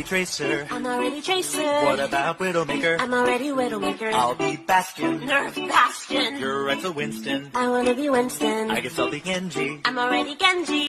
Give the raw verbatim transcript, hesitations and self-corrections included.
already Tracer. I'm already Tracer. What about Widowmaker? I'm already Widowmaker. I'll be Bastion. Nerf Bastion. You're Retro Winston. I wanna be Winston. I guess I'll be Genji. I'm already Genji.